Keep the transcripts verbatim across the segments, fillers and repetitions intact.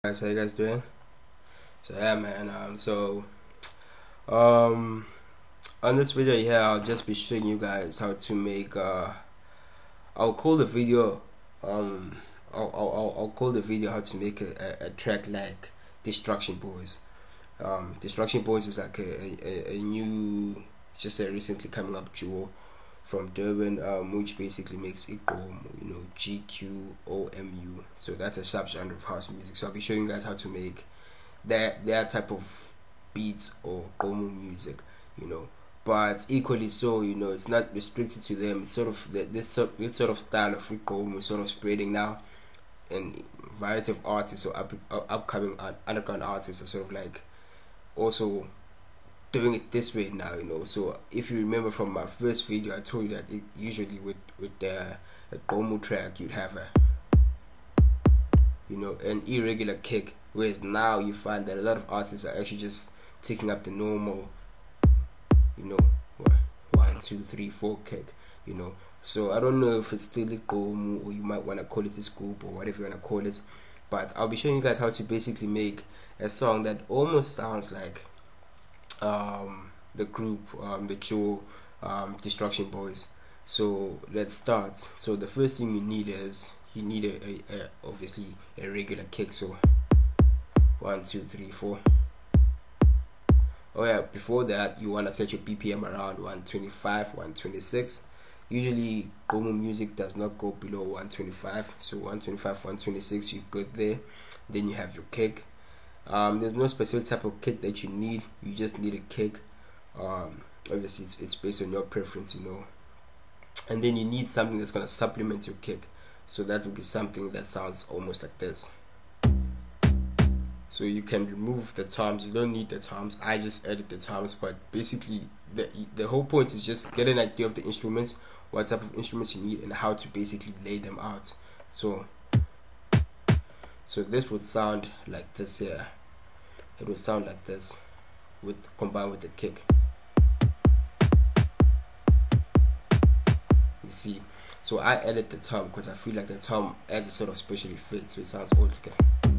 Guys, how you guys doing? So yeah, man. Um, so um, on this video here, I'll just be showing you guys how to make. Uh, I'll call the video. Um, I'll I'll I'll call the video how to make a, a, a track like Distruction Boys. Um, Distruction Boys is like a a, a new, just a recently coming up duo from Durban, um, which basically makes Gqom, you know, G Q O M U. So that's a subgenre of house music. So I'll be showing you guys how to make that that type of beats or Gqom music, you know. But equally so, you know, it's not restricted to them. It's sort of this sort this sort of style of Gqom is sort of spreading now, and variety of artists or up, upcoming underground artists are sort of like also doing it this way now, you know. So if you remember from my first video, I told you that it, usually with with the a Gqom track you'd have a, you know, an irregular kick, whereas now you find that a lot of artists are actually just taking up the normal, you know, one two three four kick, you know. So I don't know if it's still a Gqom or you might want to call it a scoop or whatever you want to call it, but I'll be showing you guys how to basically make a song that almost sounds like um the group, um the duo, um Distruction Boys. So let's start. So the first thing you need is you need a, a, a obviously a regular kick. So one two three four. Oh yeah, before that you want to set your B P M around one twenty-five, one twenty-six. Usually Gqom music does not go below one twenty-five, so one twenty-five, one twenty-six, you're good there. Then you have your kick. Um, there's no specific type of kick that you need. You just need a kick. Um, obviously, it's, it's based on your preference, you know. And then you need something that's gonna supplement your kick. So that will be something that sounds almost like this. So you can remove the toms. You don't need the toms. I just edit the toms. But basically, the the whole point is just get an idea of the instruments, what type of instruments you need, and how to basically lay them out. So. So this would sound like this here. It would sound like this, with combined with the kick. You see. So I edit the tom because I feel like the tom adds a sort of special effect, so it sounds all together.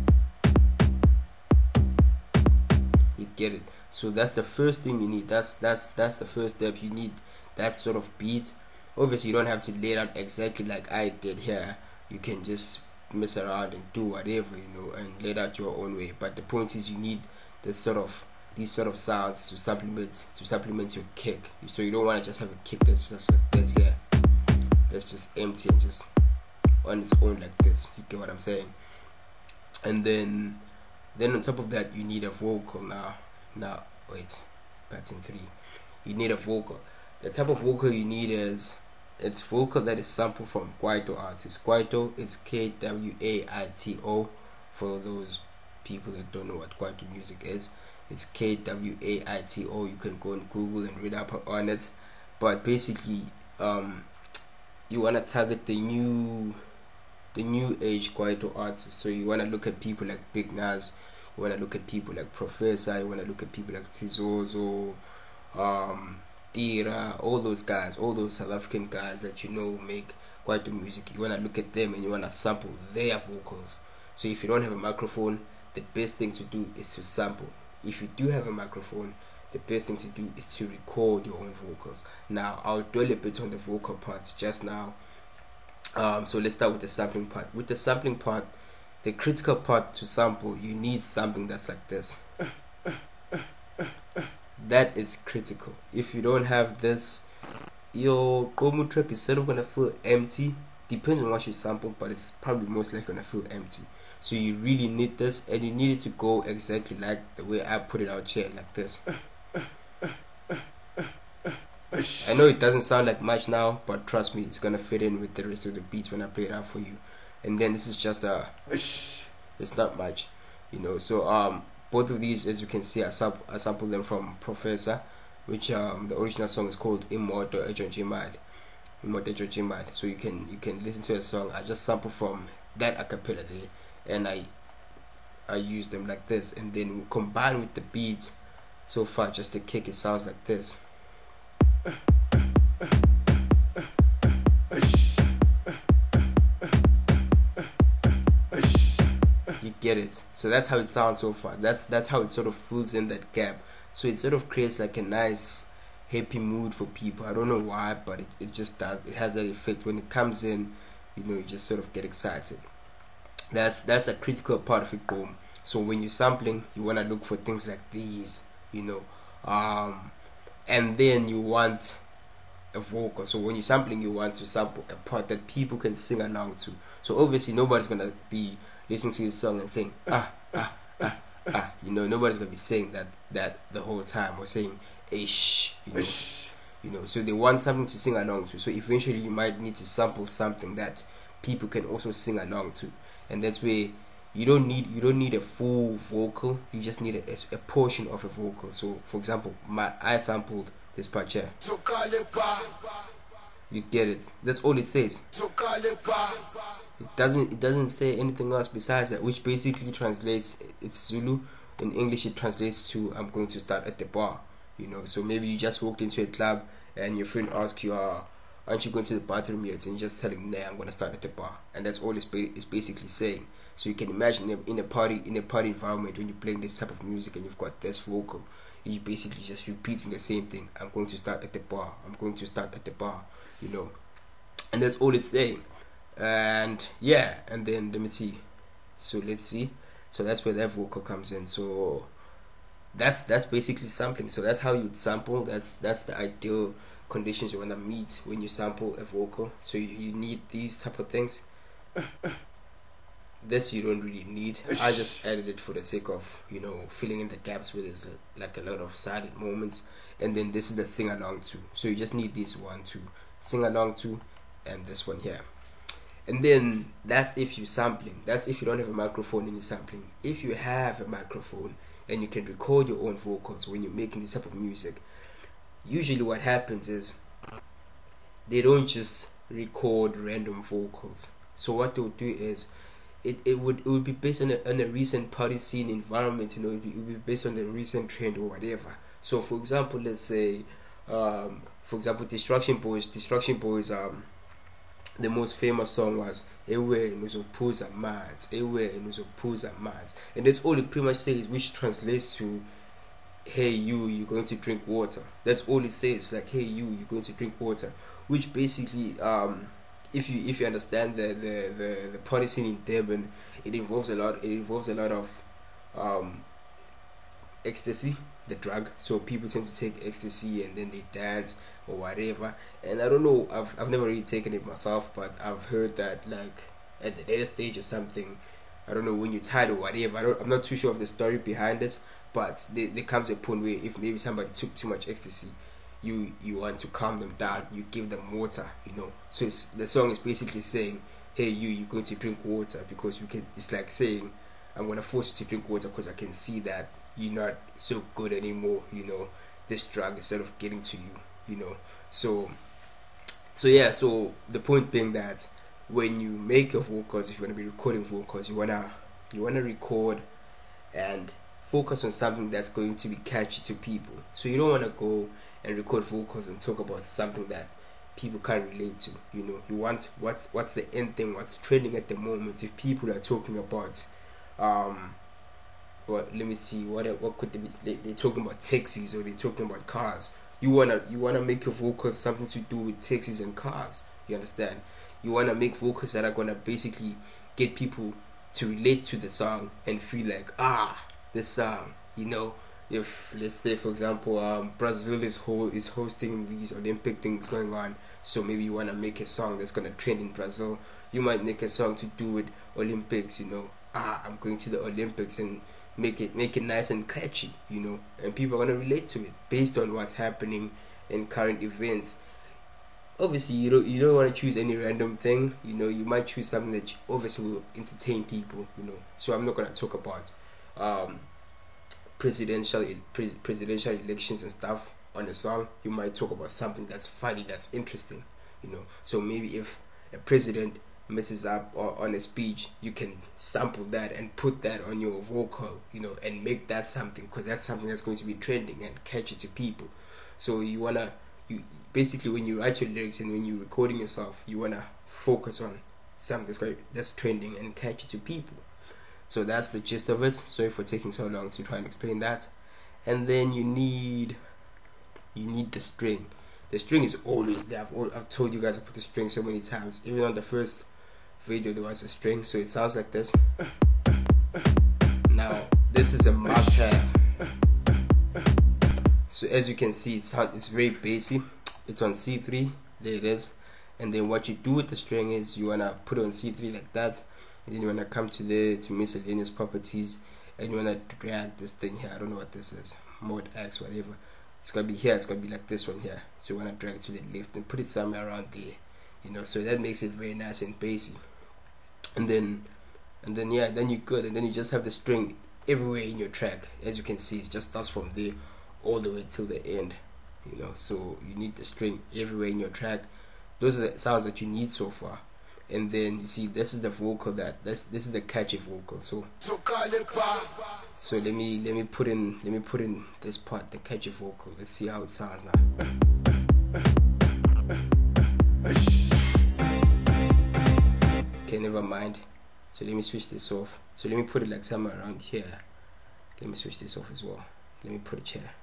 You get it. So that's the first thing you need. That's that's that's the first step. You need that sort of beat. Obviously, you don't have to lay it out exactly like I did here. You can just mess around and do whatever, you know, and lay it out your own way. But the point is, you need this sort of these sort of sounds to supplement to supplement your kick. So you don't want to just have a kick that's just like this here, that's just empty and just on its own like this. You get what I'm saying? And then then on top of that, you need a vocal. Now now wait, pattern three. You need a vocal. The type of vocal you need is it's vocal that is sampled from Kwaito artists. Kwaito, it's K W A I T O. For those people that don't know what Kwaito music is, it's K W A I T O. You can go on Google and read up on it. But basically, um, you wanna target the new, the new age Kwaito artists. So you wanna look at people like Big Nas. You wanna look at people like Professor. You wanna look at people like Tizozo. Um. Tira, all those guys, all those South African guys that you know make Kwaito music. You wanna look at them and you wanna sample their vocals. So if you don't have a microphone, the best thing to do is to sample. If you do have a microphone, the best thing to do is to record your own vocals. Now I'll dwell a bit on the vocal parts just now. Um, so let's start with the sampling part. With the sampling part, the critical part to sample, you need something that's like this. That is critical. If you don't have this, your Gqom track is sort of gonna feel empty. Depends on what you sample, but it's probably most likely gonna feel empty. So you really need this, and you need it to go exactly like the way I put it out here, like this. I know it doesn't sound like much now, but trust me, it's gonna fit in with the rest of the beats when I play it out for you. And then this is just a, it's not much, you know. So um. Both of these, as you can see, I, sub I sampled them from Professor, which um, the original song is called Imoto Ejojimali. Imoto Ejojimali. So you can you can listen to a song. I just sampled from that acapella there, and I I use them like this, and then combine with the beat. So far, just the kick, it sounds like this. You get it? So that's how it sounds so far. That's that's how it sort of fills in that gap. So it sort of creates like a nice happy mood for people. I don't know why, but it, it just does. It has that effect when it comes in. You know, you just sort of get excited. That's that's a critical part of Gqom. So when you're sampling, you want to look for things like these, you know, um, and then you want a vocal. So when you're sampling, you want to sample a part that people can sing along to. So obviously nobody's gonna be listening to your song and saying ah ah ah ah. You know, nobody's gonna be saying that that the whole time or saying ish. You know, you know. So they want something to sing along to. So eventually you might need to sample something that people can also sing along to, and that's where you don't need you don't need a full vocal. You just need a, a portion of a vocal. So for example, my I sampled this part here. You get it. That's all it says. It doesn't it doesn't say anything else besides that, which basically translates, it's Zulu. In English it translates to I'm going to start at the bar. You know, so maybe you just walked into a club and your friend asks you, uh, aren't you going to the bathroom yet? And you just tell him, nah, I'm gonna start at the bar. And that's all it's, ba it's basically saying. So you can imagine in a party in a party environment when you're playing this type of music and you've got this vocal, you basically just repeating the same thing. I'm going to start at the bar. I'm going to start at the bar. You know, and that's all it's saying. And yeah, and then let me see. So let's see. So that's where that vocal comes in. So that's that's basically sampling. So that's how you'd sample. That's that's the ideal conditions you want to meet when you sample a vocal. So you, you need these type of things. This you don't really need. I just added it for the sake of, you know, filling in the gaps where there's a, like a lot of silent moments. And then this is the sing along to. So you just need this one to sing along to, and this one here. And then that's if you're sampling. That's if you don't have a microphone and you're sampling. If you have a microphone and you can record your own vocals when you're making this type of music, usually what happens is they don't just record random vocals. So what they'll do is it, it would it would be based on a, on a recent party scene environment. You know, it would, be, it would be based on the recent trend or whatever. So for example, let's say um, for example Distruction Boys Distruction Boys um the most famous song was Ewe Uzophuza amanzi, Ewe Uzophuza amanzi, and that's all it pretty much says, which translates to hey you, you're going to drink water. That's all it says, like hey you, you're going to drink water, which basically um if you if you understand the the the, the party scene in Durban, it involves a lot it involves a lot of um ecstasy, the drug. So people tend to take ecstasy and then they dance or whatever. And I don't know, I've I've never really taken it myself, but I've heard that like at the later stage or something, I don't know, when you're tired or whatever, I don't, I'm not too sure of the story behind it, but there, there comes a point where if maybe somebody took too much ecstasy, you you want to calm them down, you give them water, you know. So it's, the song is basically saying, hey you, you're going to drink water, because you can, it's like saying, I'm gonna force you to drink water because I can see that you're not so good anymore, you know, this drug is sort of getting to you, you know. So so yeah, so the point being that when you make your vocals, if you want to be recording vocals, you wanna you wanna record and focus on something that's going to be catchy to people. So you don't want to go and record vocals and talk about something that people can't relate to, you know. You want what what's the end thing, what's trending at the moment. If people are talking about um what let me see what what could they be, they're talking about taxis or they're talking about cars, you wanna you wanna make your vocals something to do with taxis and cars, you understand. You wanna make vocals that are gonna basically get people to relate to the song and feel like, ah, this song, you know. If let's say for example um, Brazil is ho is hosting these Olympic things going on, so maybe you want to make a song that's going to trend in Brazil, you might make a song to do with Olympics, you know. Ah, I'm going to the Olympics, and make it make it nice and catchy, you know, and people are going to relate to it based on what's happening in current events. Obviously you don't you don't want to choose any random thing, you know. You might choose something that obviously will entertain people, you know. So I'm not going to talk about um presidential pre presidential elections and stuff on a song. You might talk about something that's funny, that's interesting, you know. So maybe if a president messes up or on a speech, you can sample that and put that on your vocal, you know, and make that something, because that's something that's going to be trending and catchy to people. So you wanna you basically, when you write your lyrics and when you're recording yourself, you wanna focus on something that's going that's trending and catchy to people. So that's the gist of it. Sorry for taking so long to try and explain that. And then you need you need the string. The string is always there. I've, I've told you guys I put the string so many times. Even on the first video there was a string, so it sounds like this. Now this is a must-have. So as you can see, it's, it's very bassy. It's on C three. There it is. And then what you do with the string is you wanna put it on C three like that, and then you wanna come to the to miscellaneous properties, and you wanna drag this thing here. I don't know what this is, mode X, whatever. It's gonna be here. It's gonna be like this one here. So you wanna drag it to the left and put it somewhere around there, you know. So that makes it very nice and bassy. And then, and then yeah, then you good. And then you just have the string everywhere in your track. As you can see, it just starts from there all the way till the end, you know. So you need the string everywhere in your track. Those are the sounds that you need so far. And then you see this is the vocal that this this is the catchy vocal. So so let me let me put in let me put in this part, the catchy vocal. Let's see how it sounds now. Okay, never mind. So let me switch this off. So let me put it like somewhere around here. Let me switch this off as well. Let me put it here.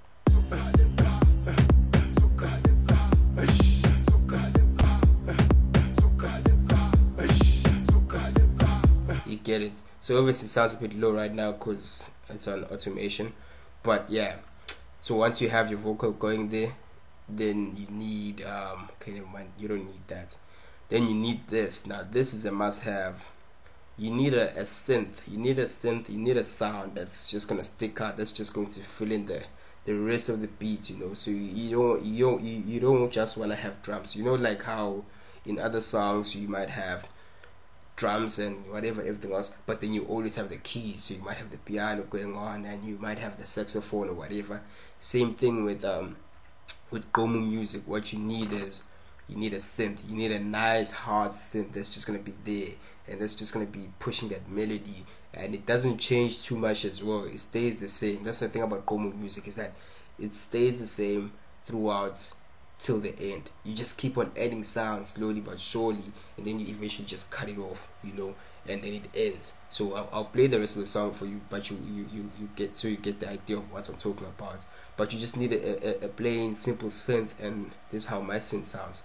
You get it. So obviously it sounds a bit low right now because it's on automation, but yeah. So once you have your vocal going there, then you need um okay, never mind, you don't need that. Then you need this. Now this is a must-have. You need a, a synth. You need a synth. You need a sound that's just gonna stick out. That's just going to fill in the the rest of the beat. You know. So you, you don't you don't you, you don't just wanna have drums. You know, like how in other songs you might have drums and whatever, everything else, but then you always have the keys. So you might have the piano going on, and you might have the saxophone or whatever. Same thing with um with Gqom music. What you need is you need a synth. You need a nice hard synth that's just gonna be there, and that's just gonna be pushing that melody, and it doesn't change too much as well. It stays the same. That's the thing about Gqom music, is that it stays the same throughout till the end. You just keep on adding sounds slowly but surely, and then you eventually just cut it off, you know, and then it ends. So I'll, I'll play the rest of the song for you, but you you, you you get so you get the idea of what I'm talking about. But you just need a, a, a plain simple synth, and this is how my synth sounds.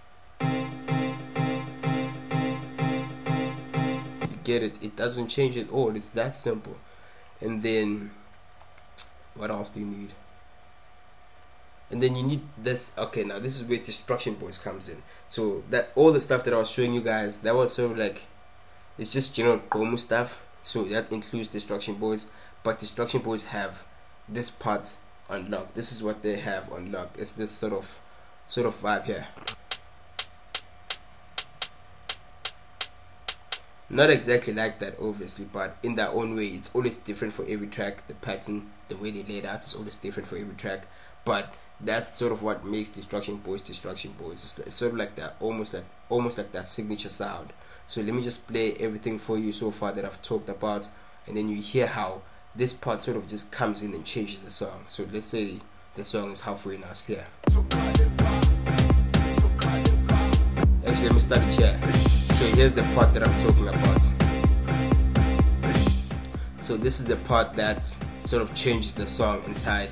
You get it. It doesn't change at all. It's that simple. And then what else do you need? And then you need this. Okay, now this is where Distruction Boys comes in. So that all the stuff that I was showing you guys, that was sort of like, it's just general Gqom stuff. So that includes Distruction Boys, but Distruction Boys have this part unlocked. This is what they have unlocked. It's this sort of sort of vibe here. Not exactly like that, obviously, but in their own way. It's always different for every track. The pattern, the way they lay it out, is always different for every track. But that's sort of what makes Distruction Boys Distruction Boys. It's, it's sort of like that, almost like almost like that signature sound. So let me just play everything for you so far that I've talked about, and then you hear how this part sort of just comes in and changes the song. So let's say the song is halfway now. It's here. Actually, let me start it here. So here's the part that I'm talking about. So this is the part that sort of changes the song entirely.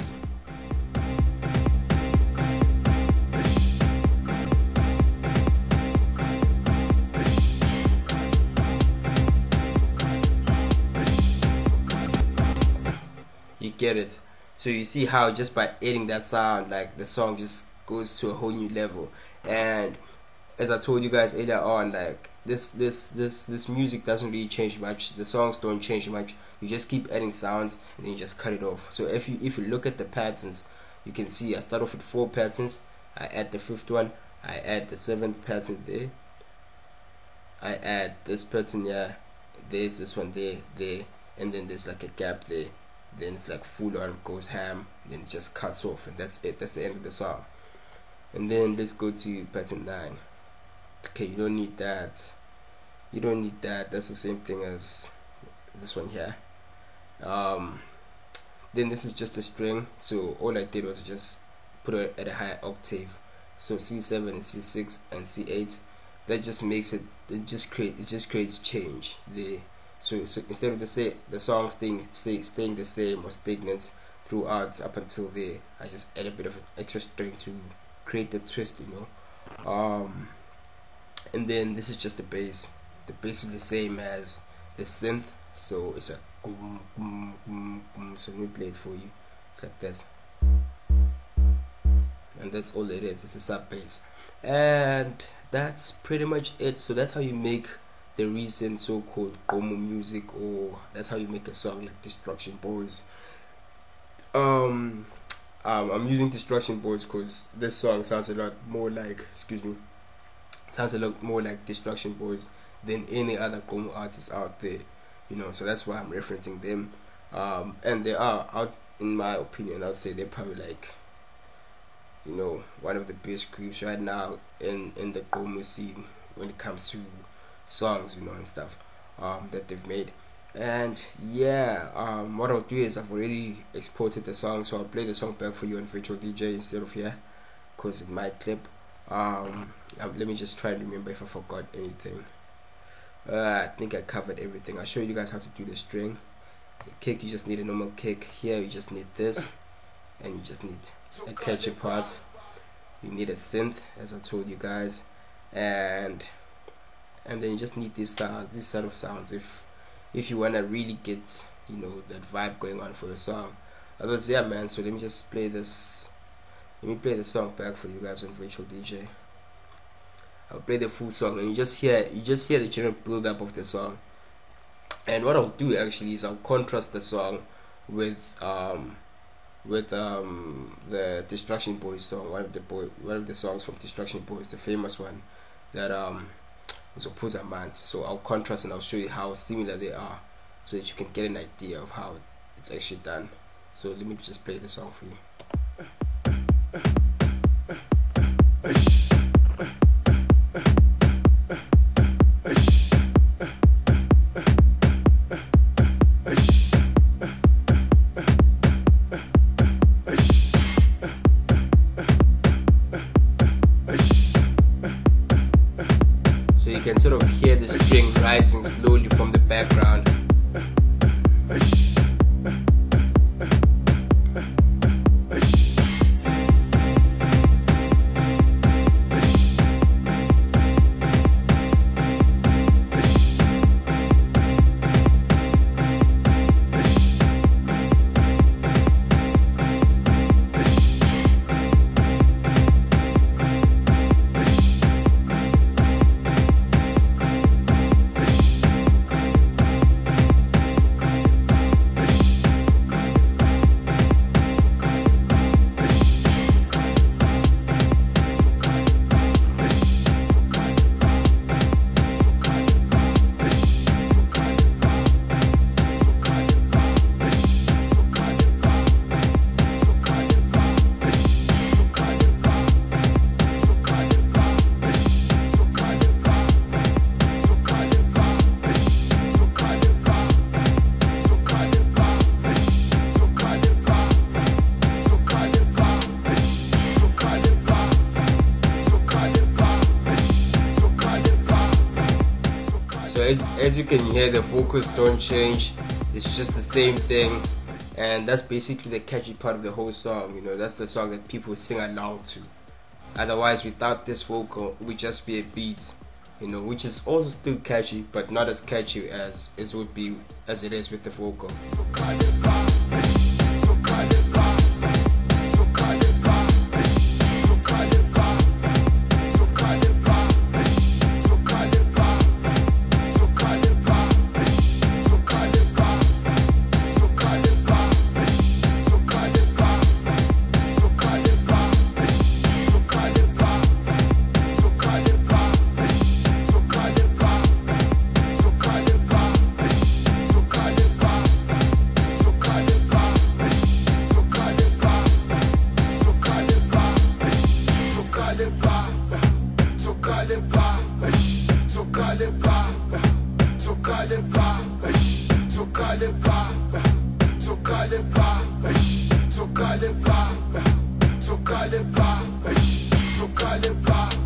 You get it? So you see how just by adding that sound, like the song just goes to a whole new level. And as I told you guys earlier on, like this this this this music doesn't really change much. The songs don't change much. You just keep adding sounds and then you just cut it off. So if you if you look at the patterns, you can see I start off with four patterns. I add the fifth one. I add the seventh pattern there. I add this pattern here. There's this one there, there, and then there's like a gap there. Then it's like full on, goes ham, then it just cuts off, and that's it. That's the end of the song. And then let's go to pattern nine. Okay, you don't need that. You don't need that. That's the same thing as this one here. Um, then this is just a string. So all I did was just put it at a higher octave. So C seven, C six, and C eight. That just makes it. It just create. It just creates change there. So, so instead of the say the song staying stay, staying the same or stagnant throughout up until there, I just add a bit of extra string to create the twist, you know. Um, and then this is just the bass. The bass is the same as the synth, so it's a boom, boom, boom, boom. So let me play it for you. It's like this, and that's all it is. It's a sub bass, and that's pretty much it. So that's how you make the recent so-called Gqom music, or that's how you make a song like Distruction Boys. Um, um, I'm using Distruction Boys because this song sounds a lot more like, excuse me, sounds a lot more like Distruction Boys than any other Gqom artists out there, you know. So that's why I'm referencing them. Um, and they are out, in my opinion, I'd say they're probably like, you know, one of the best groups right now in in the Gqom scene when it comes to songs, you know, and stuff um, that they've made. And yeah, um, what I'll do is I've already exported the song, so I'll play the song back for you on Virtual D J instead of here, because it might clip. Um, um, let me just try and remember if I forgot anything. Uh, I think I covered everything. I'll show you guys how to do the string. The kick, you just need a normal kick. Here you just need this, and you just need a catchy part. You need a synth, as I told you guys, and and then you just need this sound, this set of sounds if if you wanna really get, you know, that vibe going on for the song. Otherwise, yeah, man. So let me just play this. Let me play the song back for you guys on Virtual D J. I'll play the full song, and you just hear you just hear the general build up of the song. And what I'll do actually is I'll contrast the song with um with um the Distruction Boys song, one of the boy one of the songs from Distruction Boys, the famous one that um Uzophuza amanzi. So I'll contrast and I'll show you how similar they are, so that you can get an idea of how it's actually done. So let me just play the song for you. So you can sort of hear the string rising slowly from the background. So as, as you can hear, the vocals don't change, it's just the same thing, and that's basically the catchy part of the whole song. You know, that's the song that people sing along to. Otherwise, without this vocal, it would just be a beat, you know, which is also still catchy, but not as catchy as it would be as it is with the vocal.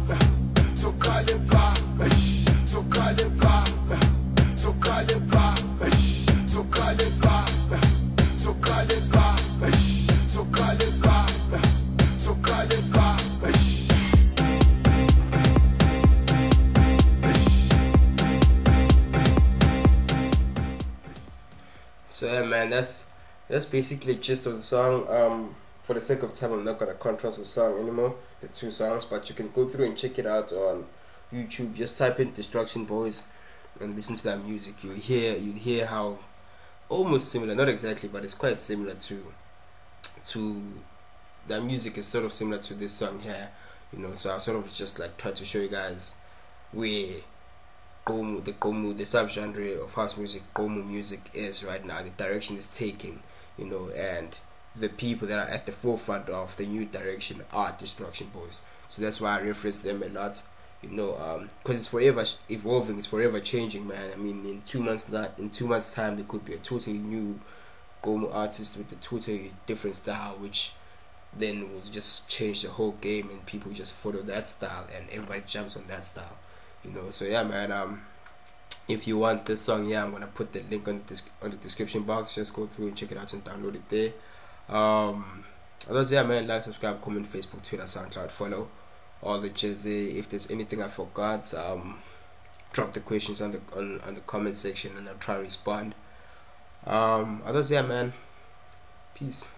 So man, that's that's basically the gist of the song. Um, for the sake of time, I'm not gonna contrast the song anymore, the two songs, but you can go through and check it out on YouTube. Just type in Distruction Boys and listen to that music. You'll hear you'll hear how almost similar, not exactly, but it's quite similar to to that music is sort of similar to this song here, you know. So I sort of just like try to show you guys where Gqom, the Gqom, the subgenre of house music, Gqom music is right now, the direction it's taking, you know, and the people that are at the forefront of the new direction are Distruction Boys. So that's why I reference them a lot, you know, um, because it's forever evolving, it's forever changing, man. I mean, in two months that in two months time, there could be a totally new Gqom artist with a totally different style, which then will just change the whole game, and people just follow that style, and everybody jumps on that style, you know. So yeah, man. Um, if you want this song, yeah, I'm gonna put the link on the on the description box. Just go through and check it out and download it there. Um, others, yeah, man. Like, subscribe, comment, Facebook, Twitter, SoundCloud, follow all the jazz there. If there's anything I forgot, um, drop the questions on the on, on the comment section, and I'll try to respond. Um, others, yeah, man. Peace.